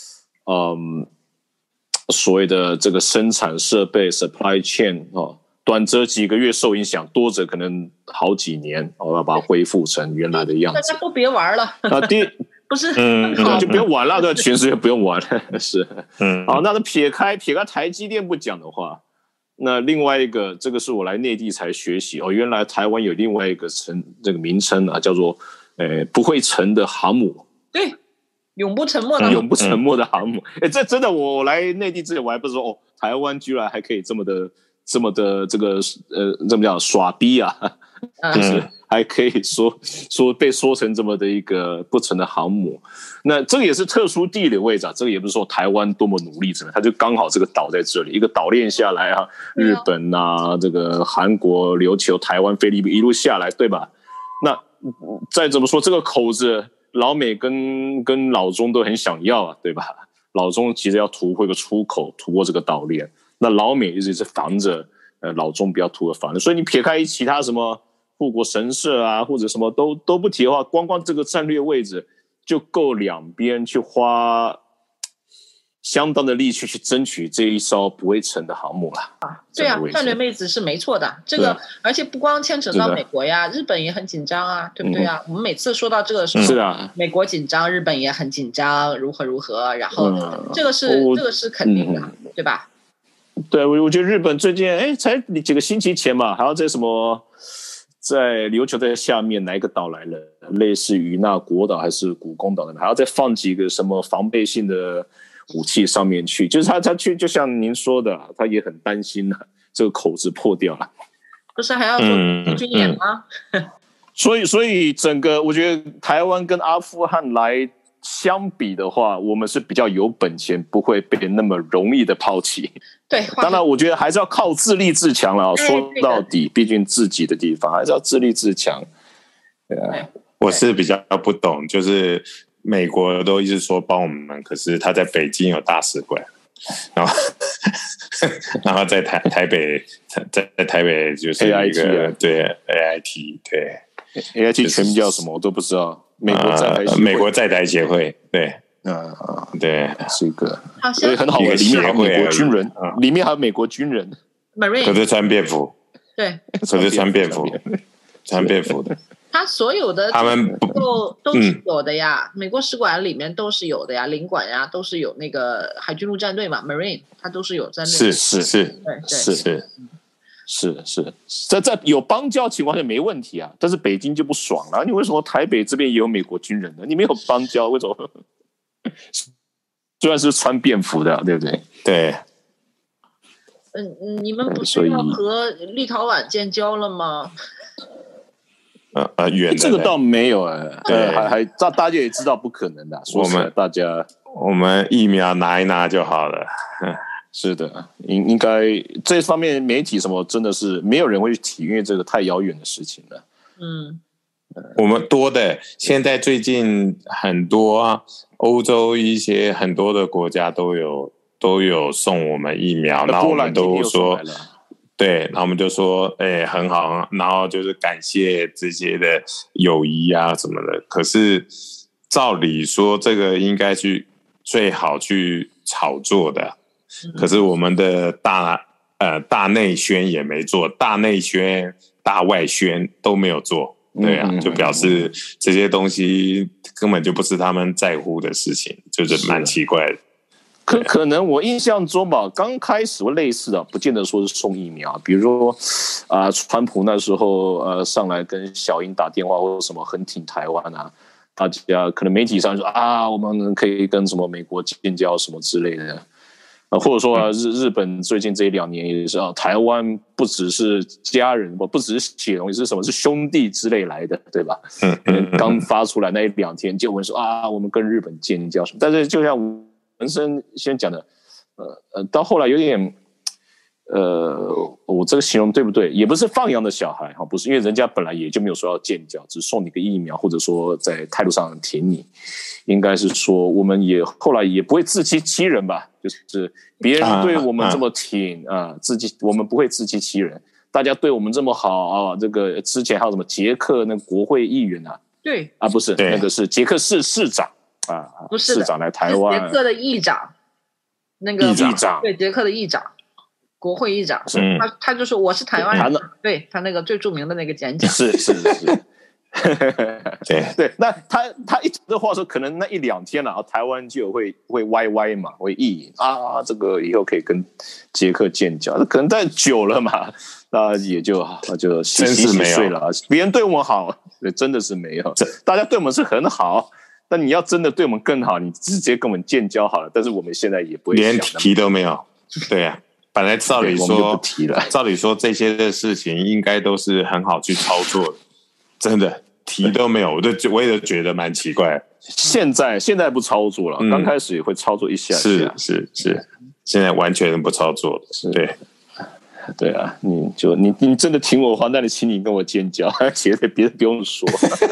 所谓的这个生产设备 supply chain 短则几个月受影响，多则可能好几年，要把它恢复成原来的样子。 大家都别玩了不是， 就不用玩了，对，全世界不用玩了，是，好，那撇开台积电不讲的话，那另外一个，这个是我来内地才学习原来台湾有另外一个这个名称啊，叫做不会沉的航母， 对，永不沉没的航母，这真的我来内地之前我还不知道台湾居然还可以这么的这个怎么讲耍逼啊，就是还可以说被说成这么的一个不成的航母。那这个也是特殊地理的位置啊，这个也不是说台湾多么努力怎么样，它就刚好这个岛在这里，一个岛链下来啊，日本啊，这个韩国、琉球、台湾、菲律宾一路下来，对吧？那再怎么说这个口子，老美跟老中都很想要啊，对吧？老中其实要突破一个出口，突破这个岛链。那老美一直是防着老中不要突破防的，所以你撇开其他什么护国神社啊或者什么都不提的话，光这个战略位置就够两边去花相当的力气去争取这一艘不会沉的航母了。 对啊，战略位置是没错的，这个而且不光牵扯到美国呀，日本也很紧张啊，对不对啊？我们每次说到这个时候， 是啊， 美国紧张，日本也很紧张，如何，然后这个是肯定的，对吧？ 对，我觉得日本最近才几个星期前吧，还要在什么在琉球在下面哪一个岛来了，类似于那国岛还是古宫岛那边，还要再放几个什么防备性的武器上面去，就是他去，就像您说的，他也很担心这个口子破掉了， 不是还要做军演吗？ 所以整个我觉得台湾跟阿富汗来相比的话，我们是比较有本钱，不会被那么容易的抛弃。 对， 当然我觉得还是要靠自立自强了。说到底，毕竟自己的地方还是要自立自强。对啊， 我是比较不懂，就是美国都一直说帮我们，可是他在北京有大使馆，然后在台北，在台北就是一个 AIT 对 AIT 对 AIT 全名叫什么我都不知道。 美国在台协会对。对， 是一个， 所以很好玩，里面还有美国军人，里面还有美国军人， 可是穿便服， 对， 可是穿便服的， 他所有的他们都是有的呀，美国使馆里面都是有的呀，领馆呀都是有那个海军陆战队嘛 ，Marine， 他都是有战队， 是，在有邦交情况下没问题啊，但是北京就不爽了，你为什么台北这边也有美国军人呢？你没有邦交，为什么？虽然是穿便服的，对不对？ 对。 你们不是要和立陶宛建交了吗？ 远的这个倒没有还大家也知道不可能的。说实在我们疫苗拿一拿就好了。 是的，应该这方面媒体什么真的是没有人会去提，因为这个太遥远的事情了。 我们多的现在最近很多欧洲一些很多的国家都有送我们疫苗，然后我们都说对，然后我们就说很好，然后就是感谢这些的友谊啊什么的。可是照理说这个应该去最好去炒作的， 可是我们的大内宣也没做，大内宣、大外宣都没有做，对啊，就表示这些东西根本就不是他们在乎的事情，就是蛮奇怪的。 可能我印象中吧，刚开始类似的，不见得说是送疫苗，比如说川普那时候上来跟小英打电话或者什么很挺台湾啊，大家可能媒体上说我们可以跟什么美国建交什么之类的，或者说日本最近这1-2年也是台湾不只是家人，不只是血统，是什么是兄弟之类来的，对吧？刚发出来那1-2天就问说我们跟日本建交什么，但是就像文生先讲的，到后来有点，我这个形容对不对？也不是放羊的小孩哈，不是，因为人家本来也就没有说要建交，只送你个疫苗，或者说在态度上挺你，应该是说我们也后来也不会自欺欺人吧，就是别人对我们这么挺我们不会自欺欺人，大家对我们这么好这个之前还有什么捷克那国会议员对不是那个是捷克市长。 不是市长来台湾， 捷克的议长，那个议长， 对，捷克的议长，国会议长，他就是我是台湾人，对他那个最著名的那个演讲， 是，对，那他一讲这话说，可能那1-2天了台湾就会歪嘛，会意淫这个以后可以跟捷克建交，可能太久了嘛，那也就洗睡了，别人对我们好，真的是没有，大家对我们是很好。但你要真的对我们更好，你直接跟我们建交好了。但是我们现在也不会连提都没有。对啊，本来照理说这些的事情应该都是很好去操作的，真的提都没有，我也觉得蛮奇怪的。 现在不操作了，刚开始也会操作一下。 是，现在完全不操作了。 对啊，你真的挺我话，那你请你跟我建交，别的不用说。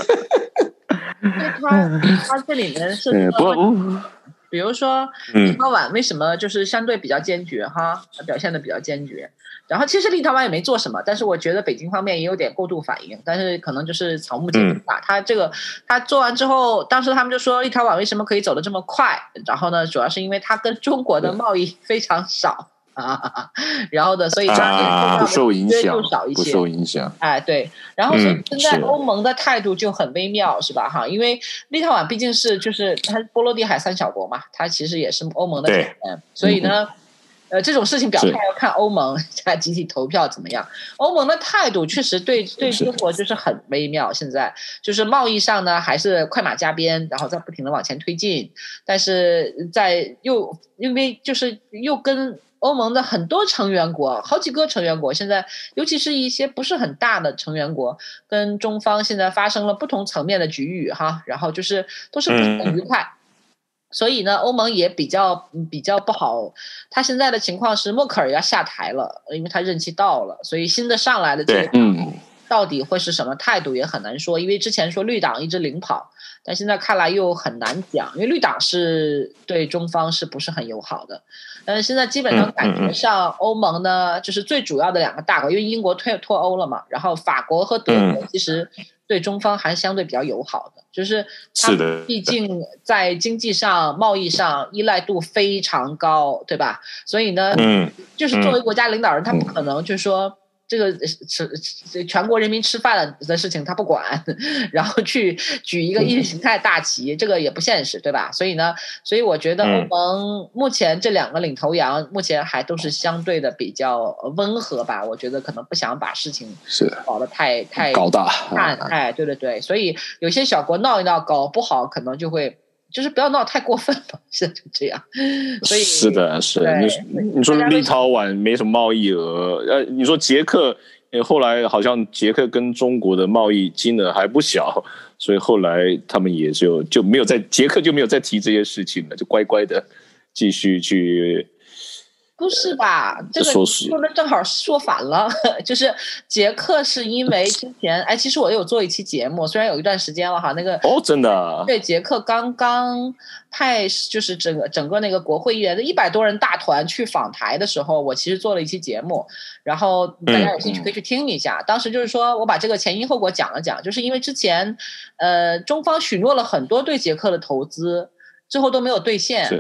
他这里面是比如说立陶宛为什么就是相对比较坚决表现的比较坚决，然后其实立陶宛也没做什么，但是我觉得北京方面也有点过度反应，但是可能就是草木皆兵吧。他做完之后，当时他们就说立陶宛为什么可以走得这么快，然后呢主要是因为他跟中国的贸易非常少然后的，所以不受影响， 就少一些， 不受影响。 对，然后所以现在欧盟的态度就很微妙，是吧？因为立陶宛毕竟是就是它波罗的海3小国嘛，它其实也是欧盟的成员，所以呢，这种事情表态要看欧盟在集体投票怎么样。欧盟的态度确实对中国就是很微妙，现在就是贸易上呢还是快马加鞭，然后再不停的往前推进，但是因为就是又跟欧盟的很多成员国，好几个成员国，现在尤其是一些不是很大的成员国，跟中方现在发生了不同层面的局域然后就是都是不是很愉快。所以呢，欧盟也比较不好。他现在的情况是默克尔要下台了，因为他任期到了，所以新的上来的这个到底会是什么态度也很难说。因为之前说绿党一直领跑，但现在看来又很难讲，因为绿党是对中方是不是很友好的。现在基本上感觉上欧盟呢，就是最主要的2个大国，因为英国脱欧了嘛，然后法国和德国其实对中方还相对比较友好的，就是他们毕竟在经济上、贸易上依赖度非常高，对吧？所以呢，就是作为国家领导人，他不可能就是说这个全国人民吃饭了的事情他不管，然后去举一个意识形态大旗，这个也不现实，对吧？所以我觉得欧盟目前这2个领头羊目前还都是相对的比较温和吧，我觉得可能不想把事情搞得太搞大， 对，所以有些小国闹一闹，搞不好可能就会。就是不要闹太过分了，是就这样。所以是的，你说立陶宛没什么贸易额，你说捷克，后来好像捷克跟中国的贸易金额还不小，所以后来他们也就没有捷克就没有再提这些事情了，就乖乖的继续去。 不是吧？这个说的正好说反了，就是捷克是因为之前，其实我有做一期节目，虽然有一段时间了那个真的对捷克刚刚派就是整个那个国会议员的100多人大团去访台的时候，我其实做了一期节目，然后大家有兴趣可以去听一下。当时就是说我把这个前因后果讲了讲，就是因为之前中方许诺了很多对捷克的投资，最后都没有兑现。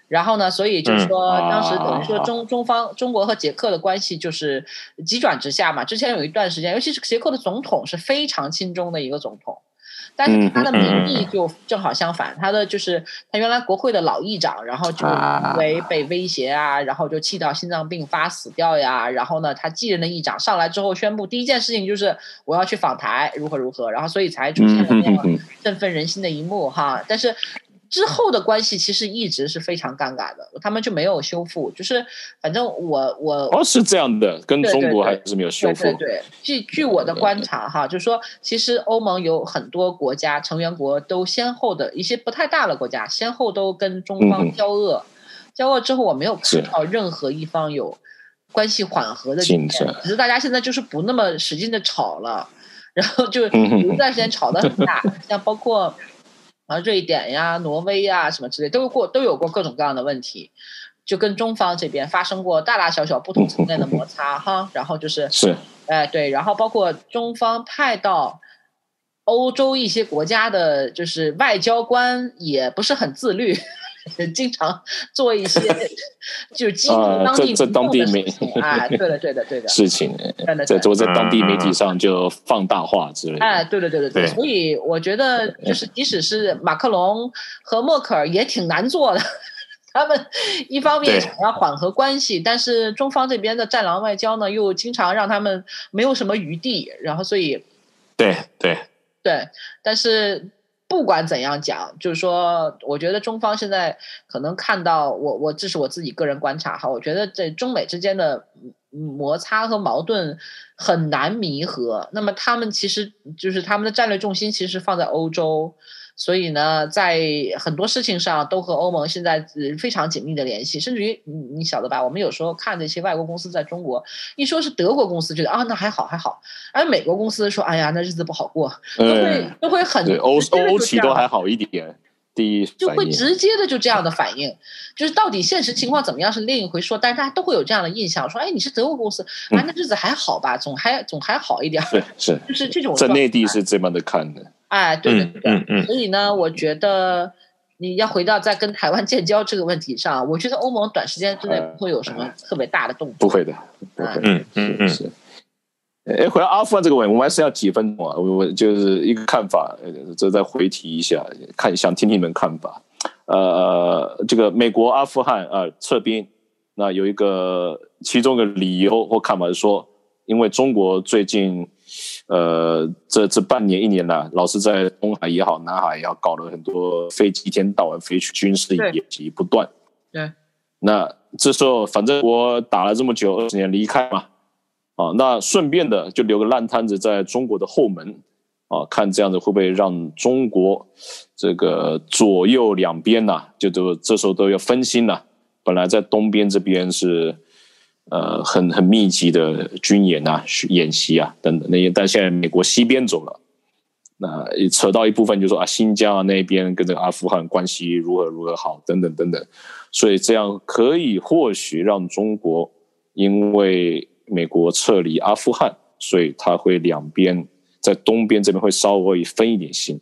然后呢，所以就是说，当时等于说中国和捷克的关系就是急转直下嘛。之前有一段时间，尤其是捷克的总统是非常亲中的一个总统，但是他的民意就正好相反，他原来国会的老议长，然后就因为被威胁啊，然后就气到心脏病发死掉呀。然后呢，他继任的议长上来之后宣布第一件事情就是我要去访台，如何如何，然后所以才出现了那样振奋人心的一幕哈。但是之后的关系其实一直是非常尴尬的，他们就没有修复，就是反正我是这样的，跟中国还是没有修复。 对，据我的观察哈，就是说其实欧盟有很多国家成员国都先后的一些不太大的国家先后都跟中方交恶，交恶之后我没有看到任何一方有关系缓和的进展，只是大家现在就是不那么使劲的吵了，然后就有一段时间吵得很大，像包括瑞典呀、挪威呀什么之类都有过各种各样的问题，就跟中方这边发生过大大小小不同层面的摩擦哈。然后就是对，然后包括中方派到欧洲一些国家的就是外交官也不是很自律，经常做一些就是激怒当地民众的事情对的事情， 在当地媒体上就放大化之类的。 对，所以我觉得就是即使是马克龙和默克尔也挺难做的。他们一方面想要缓和关系，但是中方这边的战狼外交呢，又经常让他们没有什么余地，然后所以对， 但是不管怎样讲，就是说我觉得中方现在可能看到我这是我自己个人观察哈，我觉得这中美之间的摩擦和矛盾很难弥合，那么他们其实就是他们的战略重心其实放在欧洲，所以呢在很多事情上都和欧盟现在非常紧密的联系，甚至于你晓得吧，我们有时候看这些外国公司在中国，一说是德国公司觉得那还好，而美国公司说哎呀那日子不好过，都会很欧企都还好一点，第一就会直接的就这样的反应，就是到底现实情况怎么样是另一回说，但是大家都会有这样的印象，说哎你是德国公司那日子还好吧，总还好一点， 是就是这种在内地是这么的看的。 对，所以呢我觉得你要回到在跟台湾建交这个问题上，我觉得欧盟短时间之内不会有什么特别大的动作， 不会的，是。回到阿富汗这个问题，我们还是要几分钟啊。我就是一个看法，这再回提一下，想听听你们看法。这个美国阿富汗撤兵，那有一个其中的理由或看法是说，因为中国最近这半年一年来，老是在东海也好，南海也好，搞了很多飞机一天到晚飞去，军事演习不断。 对， 那这时候反正我打了这么久20年离开嘛。那顺便的就留个烂摊子在中国的后门看这样子会不会让中国这个左右两边就这时候都要分心了。本来在东边这边是很密集的军演演习等等那些，但现在美国西边走了，那扯到一部分就说新疆那边跟这个阿富汗关系如何好等等等等，所以这样可以或许让中国因为美国撤离阿富汗，所以他会两边在东边这边会稍微分一点心。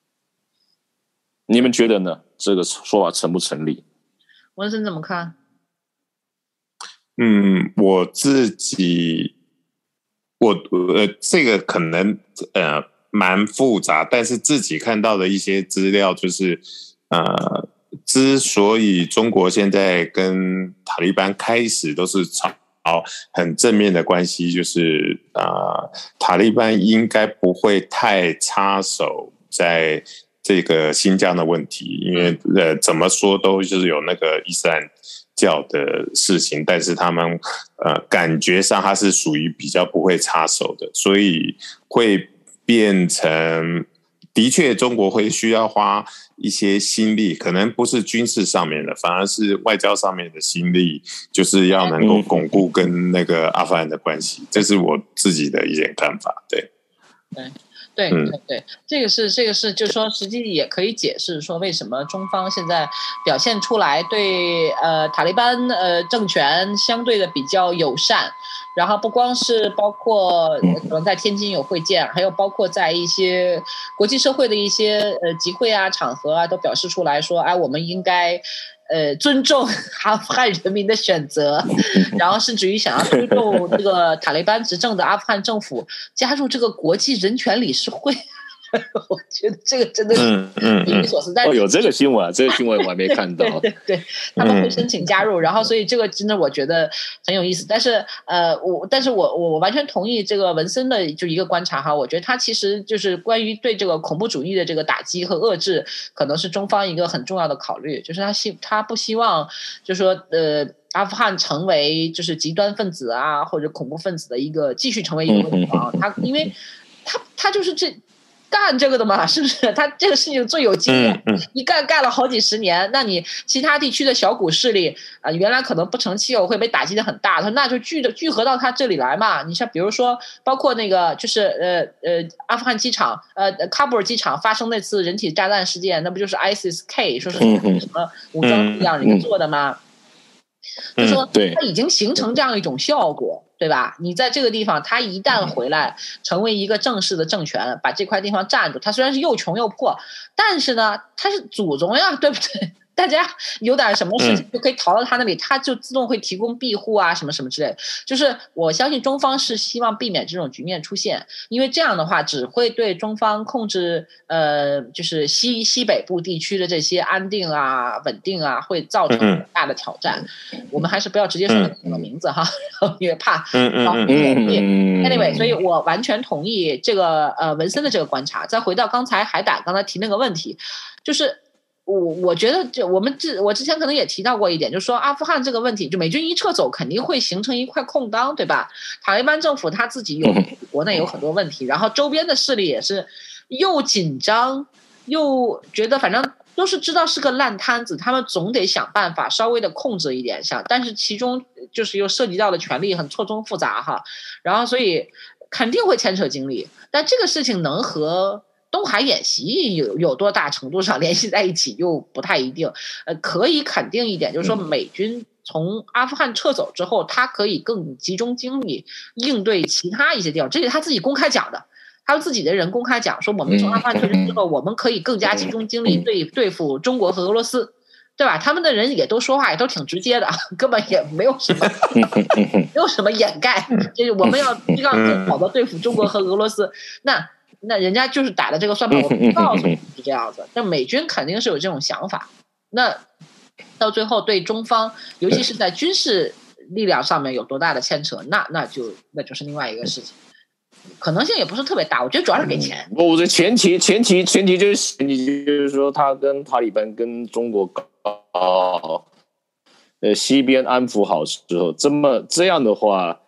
你们觉得呢？这个说法成不成立？ 文森怎么看？ 我自己这个可能蛮复杂，但是自己看到的一些资料就是之所以中国现在跟塔利班开始都是很正面的关系，就是塔利班应该不会太插手在这个新疆的问题，因为怎么说都就是有那个伊斯兰教的事情，但是他们感觉上他是属于比较不会插手的，所以会变成的确中国会需要花一些心力，可能不是军事上面的，反而是外交上面的心力，就是要能够巩固跟那个阿富汗的关系，这是我自己的一点看法。对， 这个是就是说实际也可以解释说为什么中方现在表现出来对塔利班政权相对的比较友善，然后不光是包括可能在天津有会见，还有包括在一些国际社会的一些集会场合都表示出来说我们应该尊重阿富汗人民的选择，然后甚至于想要推动这个塔利班执政的阿富汗政府加入这个国际人权理事会。我觉得这个真的是匪夷所思。但是有这个新闻啊，这个新闻我还没看到。 对，他们会申请加入，然后所以这个真的我觉得很有意思。但是我完全同意这个文森的就一个观察哈，我觉得他其实就是关于对这个恐怖主义的这个打击和遏制，可能是中方一个很重要的考虑，就是他不希望就是说阿富汗成为就是极端分子啊或者恐怖分子的一个继续成为一个地方，因为他就是干这个的嘛，是不是？他这个事情最有经验，一干了好几十年。那你其他地区的小股势力原来可能不成气候，会被打击的很大。他说那就聚合到他这里来嘛。你像比如说，包括那个就是阿富汗机场喀布尔机场发生那次人体炸弹事件，那不就是 ISIS-K 说是什么武装力量里面做的吗？就说它已经形成这样一种效果。对吧？你在这个地方，他一旦回来成为一个正式的政权，把这块地方占住，他虽然是又穷又破，但是呢，他是祖宗呀，对不对？大家有点什么事情就可以逃到他那里，他就自动会提供庇护啊，什么什么之类的。就是我相信中方是希望避免这种局面出现，因为这样的话只会对中方控制就是西北部地区的这些安定啊、稳定啊，会造成很大的挑战。我们还是不要直接说什么名字哈，因为怕anyway， 所以我完全同意这个文森的这个观察。再回到刚才海胆刚才提那个问题，就是。我觉得我之前可能也提到过一点，就是说阿富汗这个问题，就美军一撤走，肯定会形成一块空当，对吧？塔利班政府他自己国内有很多问题，然后周边的势力也是又紧张又觉得反正都是知道是个烂摊子，他们总得想办法稍微的控制一点下，但是其中就是又涉及到的权力很错综复杂哈，然后所以肯定会牵扯精力，但这个事情能和东海演习有多大程度上联系在一起又不太一定，可以肯定一点，就是说美军从阿富汗撤走之后，他可以更集中精力应对其他一些地方，这是他自己公开讲的，他们自己的人公开讲说，我们从阿富汗撤军之后，我们可以更加集中精力对付中国和俄罗斯。对吧？他们的人也都说话也都挺直接的，根本也没有什么掩盖，就是我们要更好的对付中国和俄罗斯。那人家就是打的这个算盘，我不告诉你是这样子。但美军肯定是有这种想法。那到最后对中方，尤其是在军事力量上面有多大的牵扯，那就是另外一个事情。可能性也不是特别大，我觉得主要是给钱。 我的前提就是说，他跟塔利班跟中国西边安抚好之后，这样的话，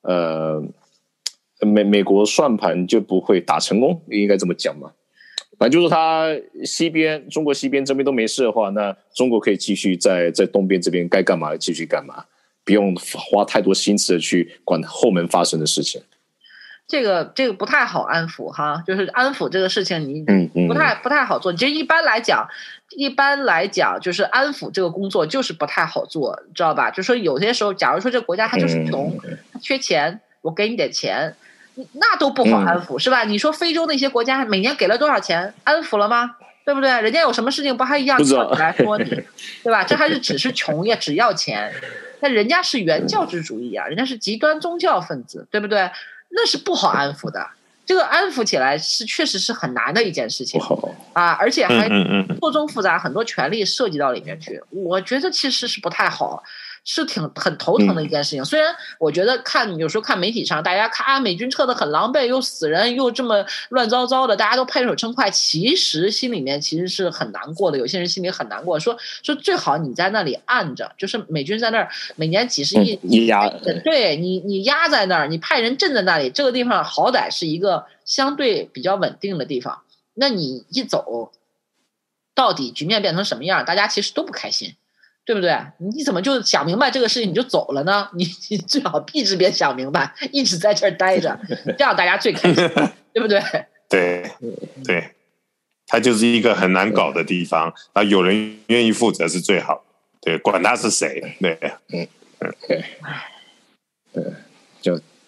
美国算盘就不会打成功，应该这么讲嘛。反正就是他中国西边这边都没事的话，那中国可以继续在东边这边该干嘛继续干嘛，不用花太多心思的去管后门发生的事情。 这个不太好安抚哈，就是安抚这个事情你不太好做。其实一般来讲，就是安抚这个工作就是不太好做，知道吧？就是说有些时候，假如说这个国家它就是穷，它缺钱，我给你点钱，那都不好安抚，是吧？你说非洲那些国家每年给了多少钱，安抚了吗？对不对？人家有什么事情不还一样来说你，对吧？这还是只是穷也只要钱，那人家是原教旨主义啊，人家是极端宗教分子，对不对？那是不好安抚的，这个安抚起来确实是很难的一件事情啊，而且还错综复杂，很多权力涉及到里面去，我觉得其实是不太好，是很头疼的一件事情。虽然我觉得有时候看媒体上，大家看美军撤得很狼狈，又死人又这么乱糟糟的，大家都拍手称快，其实心里面其实是很难过的。有些人心里很难过，说最好你在那里按着，就是美军在那儿每年几十亿， 你压， 对你压在那儿，你派人镇在那里，这个地方好歹是一个相对比较稳定的地方。那你一走，到底局面变成什么样，大家其实都不开心。对不对？你怎么就想明白这个事情你就走了呢？你最好一直别想明白，一直在这儿待着，这样大家最开心，对不对？ 对，它就是一个很难搞的地方，然后有人愿意负责是最好，对，管他是谁，对， 就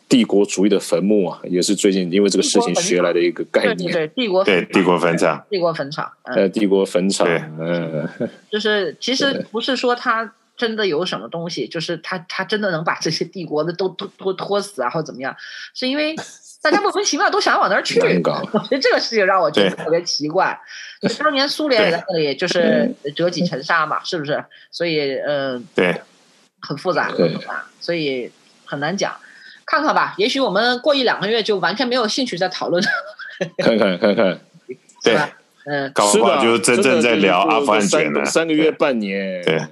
帝国主义的坟墓啊，也是最近因为这个事情学来的一个概念。 对，帝国坟场，帝国坟场， 帝国坟场， 就是其实不是说他真的有什么东西，就是他真的能把这些帝国的都拖死啊，或者怎么样，是因为大家莫名其妙都想往那儿去。我觉得这个事情让我觉得特别奇怪。当年苏联也在那里，就是折戟沉沙嘛，是不是？所以对， 很复杂，所以很难讲。看看吧，也许我们过1-2个月就完全没有兴趣再讨论。 看看， 对，搞不好就真正在聊阿富汗卷了。 3个月半年， 对，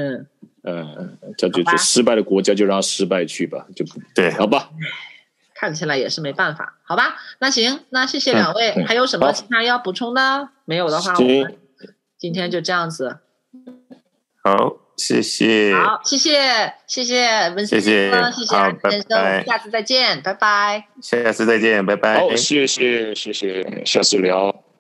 就失败的国家就让它失败去吧，就对， 好吧。 看起来也是没办法，好吧？那行，那谢谢2位，还有什么其他要补充的？没有的话，我们今天就这样子。 好，谢谢。 好，谢谢文森，谢谢安先生，下次再见，拜拜。 下次再见，拜拜。 好，谢谢，下次聊。